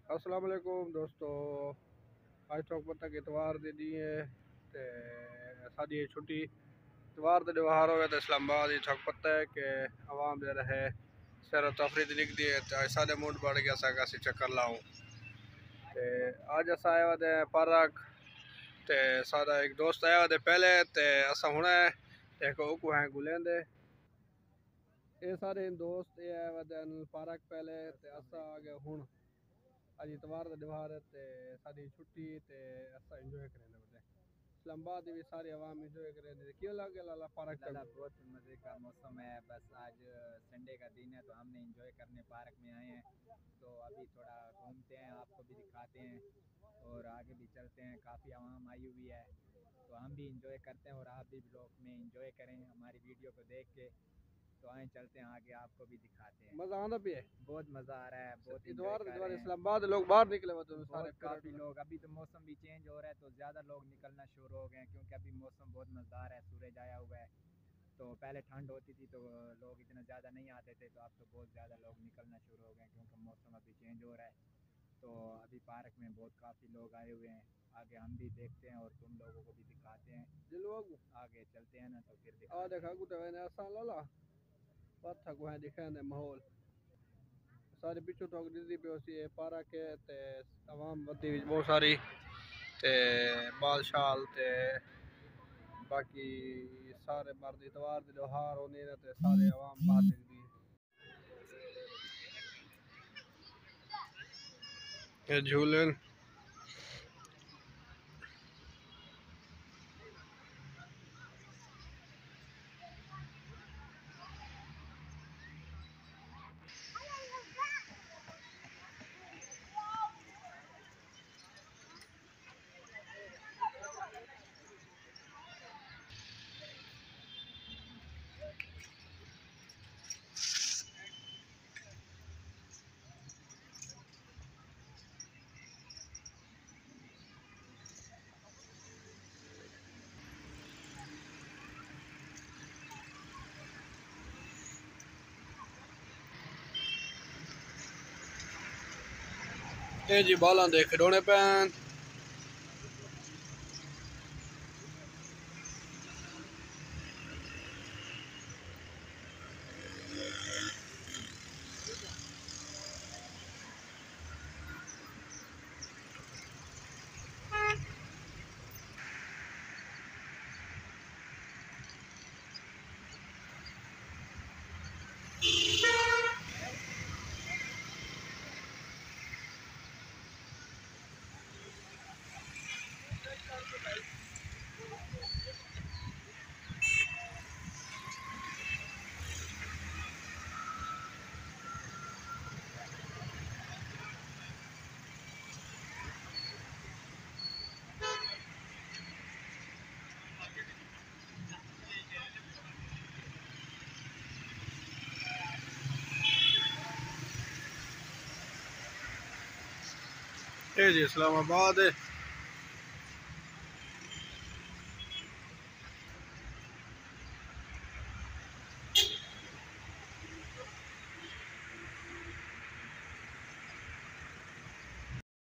अस्सलाम वालेकुम दोस्तों। अज तो पता कि इतवार दी दी है ते साडी छुट्टी इतवार का त्यौहार हो तो इस्लामाबाद ही थक पता है कि आवाम जो है सैर तफरी निकलती है तो सारे मूड बढ़ गया असी चक्कर लाऊं ते अज अस आए हुए पार्क ते सारा एक दोस्त आया हुआ पहले ते असा हुणे एक ओकू हैं गुलेंदे ये सारे दोस्त ये आए हुए पार्क पहले ते असा आ गए हुण अज इतवार का त्यौहार है ते सारी छुट्टी ते असा एंजॉय करेंगे बड़े इस्लामाबाद भी सारी आवाम एंजॉय करेंगे क्यों लगे लाला पार्क लाला बहुत मज़े का मौसम है। बस आज संडे का दिन है तो हमने एंजॉय करने पार्क में आए हैं। तो अभी थोड़ा घूमते हैं, आपको भी दिखाते हैं और आगे भी चलते हैं। काफ़ी आवाम आई हुई है तो हम भी इंजॉय करते हैं और आप भी ब्लॉग में इंजॉय करें हमारी वीडियो को देख के। तो आए चलते हैं आगे, आपको भी दिखाते हैं। मजा आंदा भी है बहुत मज़ा आ रहा है, बहुत इंजॉय इतवार कर इतवार रहे हैं। इस्लामाबाद लोग बाहर निकले हुए तो सारे बहुत काफ़ी लोग, अभी तो मौसम भी चेंज हो रहा है तो ज़्यादा लोग निकलना शुरू हो गए हैं क्योंकि अभी मौसम बहुत मज़ेदार है, सूरज आया हुआ है। तो पहले ठंड होती थी तो लोग इतना ज़्यादा नहीं आते थे, तो अब तो बहुत ज़्यादा लोग निकलना शुरू हो गए हैं क्योंकि मौसम अभी चेंज हो रहा है। तो अभी पार्क में बहुत काफ़ी लोग आए हुए हैं। आगे हम भी देखते हैं और तुम लोगों को भी दिखाते हैं। लोग आगे चलते हैं ना तो फिर आ दिखाते देखा हैं। गुटे मैंने ऐसा लाला पत्थर को है दिखाने माहौल सारे पिछू तो दिल्ली पे उसी पार्क के ते आवाम बदी बहुत सारी ते बाल शाल ते बाकी सारे मर्द इतवार के त्योहार होने ते सारे आवाम बाहर निकली ये झूलन ये जी बाला दे खिडौने पैन ये जी इस्लामाबाद है।